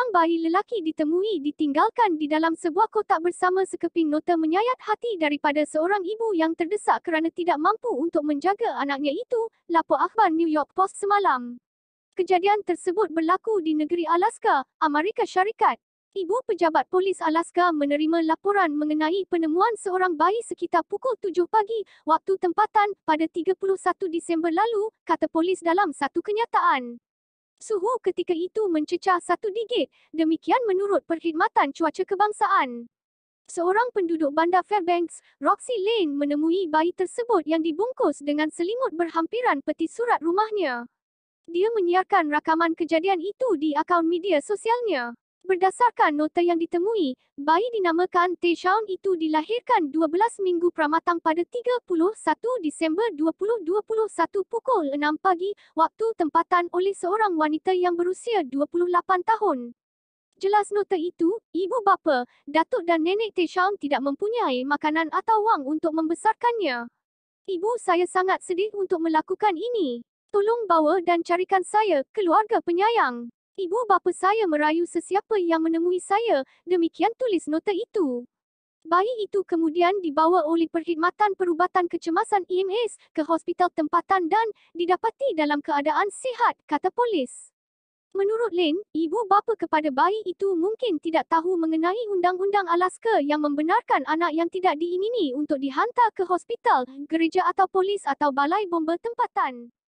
Seorang bayi lelaki ditemui ditinggalkan di dalam sebuah kotak bersama sekeping nota menyayat hati daripada seorang ibu yang terdesak kerana tidak mampu untuk menjaga anaknya itu, lapor akhbar New York Post semalam. Kejadian tersebut berlaku di negeri Alaska, Amerika Syarikat. Ibu pejabat polis Alaska menerima laporan mengenai penemuan seorang bayi sekitar pukul 7 pagi, waktu tempatan, pada 31 Disember lalu, kata polis dalam satu kenyataan. Suhu ketika itu mencecah 1 digit, demikian menurut Perkhidmatan Cuaca Kebangsaan. Seorang penduduk bandar Fairbanks, Roxy Lane menemui bayi tersebut yang dibungkus dengan selimut berhampiran peti surat rumahnya. Dia menyiarkan rakaman kejadian itu di akaun media sosialnya. Berdasarkan nota yang ditemui, bayi dinamakan Tayshaun itu dilahirkan 12 minggu pramatang pada 31 Disember 2021 pukul 6 pagi, waktu tempatan oleh seorang wanita yang berusia 28 tahun. Jelas nota itu, ibu bapa, datuk dan nenek Tayshaun tidak mempunyai makanan atau wang untuk membesarkannya. Ibu saya sangat sedih untuk melakukan ini. Tolong bawa dan carikan saya keluarga penyayang. Ibu bapa saya merayu sesiapa yang menemui saya, demikian tulis nota itu. Bayi itu kemudian dibawa oleh Perkhidmatan Perubatan Kecemasan EMS ke hospital tempatan dan didapati dalam keadaan sihat, kata polis. Menurut Lane, ibu bapa kepada bayi itu mungkin tidak tahu mengenai undang-undang Alaska yang membenarkan anak yang tidak diingini untuk dihantar ke hospital, gereja atau polis atau balai bomba tempatan.